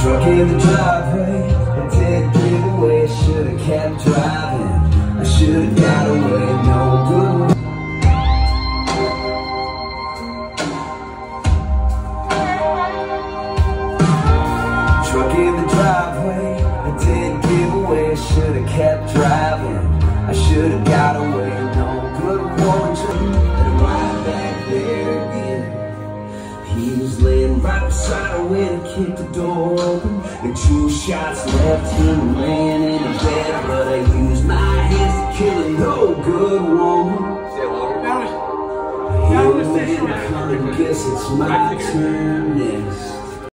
Truck in the driveway, a dead giveaway. Should've kept driving, I should've got away. No good. Truck in the driveway, a dead giveaway. Should've kept driving, I should've got away. No good woman, and right back there again. He was laying right beside her when I kicked the door open, and 2 shots left him laying in a bed. But I used my hands to kill a no good woman. Here, man, come and guess it's my turn next.